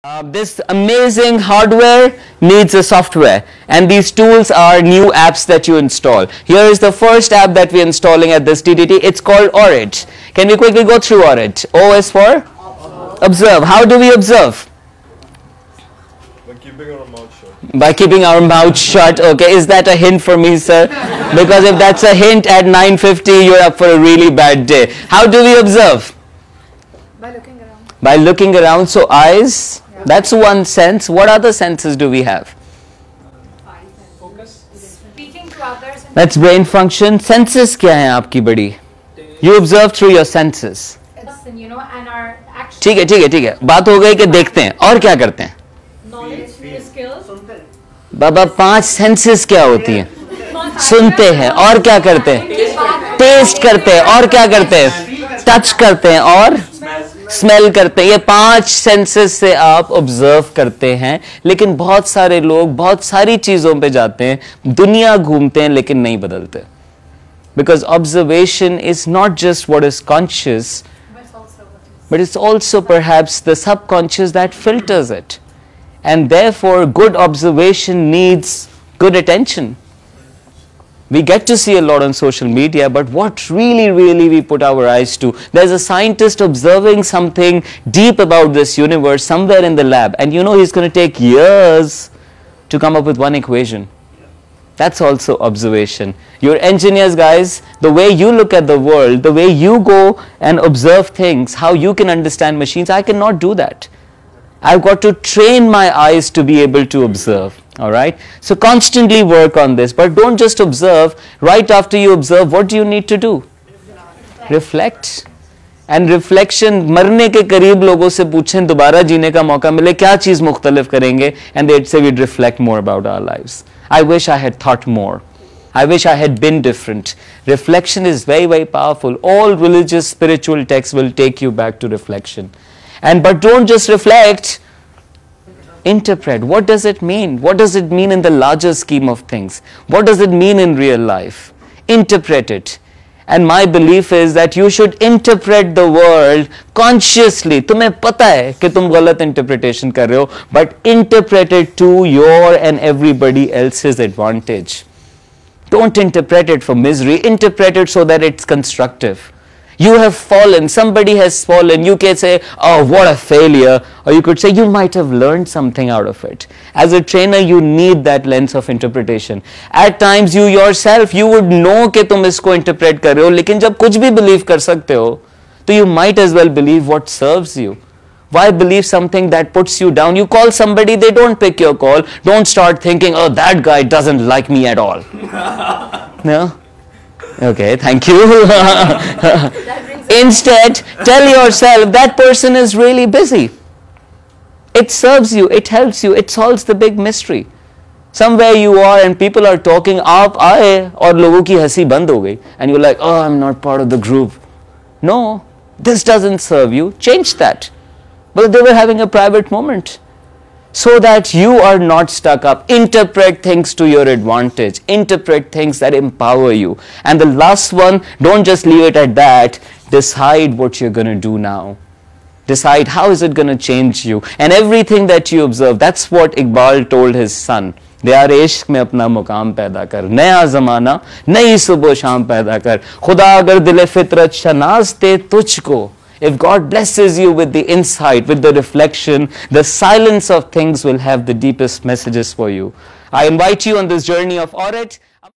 This amazing hardware needs a software, and these tools are new apps that you install. Here is the first app that we're installing at this TTT. It's called ORID. Can we quickly go through ORID? O is for? Observe. How do we observe? By keeping our mouth shut. By keeping our mouth shut. Okay, is that a hint for me, sir? Because if that's a hint at 9:50, you're up for a really bad day. How do we observe? By looking around. By looking around. So eyes. That's one sense. What other senses do we have? Focus. Speaking to others. That's brain function. Senses क्या हैं आपकी बड़ी? You observe through your senses. Listen, you know, and our action. ठीक है, ठीक है, ठीक है. बात हो गई कि देखते हैं और क्या करते हैं? Knowledge, skills. बाबा 5 सेंसेस क्या होती हैं? सुनते हैं और क्या करते हैं? टेस्ट करते हैं और क्या करते हैं? टच करते हैं और स्मेल करते हैं. ये 5 सेंसेस से आप ऑब्जर्व करते हैं. लेकिन बहुत सारे लोग बहुत सारी चीजों पे जाते हैं, दुनिया घूमते हैं, लेकिन नहीं बदलते. Because observation is not just what is conscious, but it's also perhaps the subconscious that filters it. And therefore, good observation needs good attention. We get to see a lot on social media, but what really we put our eyes to? There's a scientist observing something deep about this universe somewhere in the lab, and you know he's going to take years to come up with one equation. That's also observation. You're engineers, guys. The way you look at the world, the way you go and observe things, how you can understand machines, I cannot do that. I've got to train my eyes to be able to observe. All right? So constantly work on this. But don't just observe. Right after you observe, what do you need to do? Reflect. And reflection, मरने के करीब लोगों से पूछें, दोबारा जीने का मौका मिले, क्या चीज मुख्तलिफ करेंगे? And they'd say we'd reflect more about our lives. I wish I had thought more. I wish I had been different. Reflection is very powerful. All religious, spiritual texts will take you back to reflection. But don't just reflect. Interpret. What does it mean? What does it mean in the larger scheme of things? What does it mean in real life? Interpret it. And my belief is that you should interpret the world consciously. तुम्हें पता है कि तुम गलत interpretation कर रहे हो, but interpret it to your and everybody else's advantage. Don't interpret it for misery. Interpret it so that it's constructive. You have fallen, somebody has fallen, you can say, oh, what a failure, or you could say, you might have learned something out of it. As a trainer, you need that lens of interpretation. At times, you yourself, you would know कि तुम इसको interpret कर रहे हो, लेकिन जब कुछ भी believe कर सकते हो, तो you might as well believe what serves you. Why believe something that puts you down? You call somebody, they don't pick your call. Don't start thinking, oh, that guy doesn't like me at all. No? Okay, thank you. Instead, tell yourself that person is really busy. It serves you, it helps you, it solves the big mystery. Somewhere you are and people are talking, आप आए और लोगों की हंसी बंद हो गई, and you're like, oh, I'm not part of the group. No, this doesn't serve you. Change that. But they were having a private moment. So that you are not stuck up. Interpret things to your advantage. Interpret things that empower you. And the last one, don't just leave it at that. Decide what you're going to do now. Decide how is it going to change you. And everything that you observe, that's what Iqbal told his son. यार इश्क में अपना मुकाम पैदा कर, नया जमाना नई सुबह शाम पैदा कर, खुदा अगर दिल फितरत शनास दे तुझको. If God blesses you with the insight, with the reflection, the silence of things will have the deepest messages for you. I invite you on this journey of ORID.